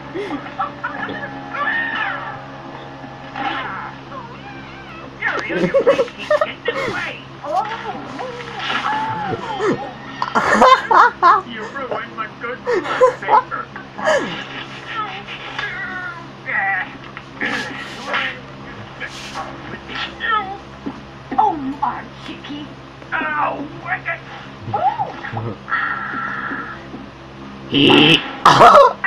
Furious, you keep getting in the way. You ruined my good blood paper. Oh, you are cheeky. Oh, wicked. Oh.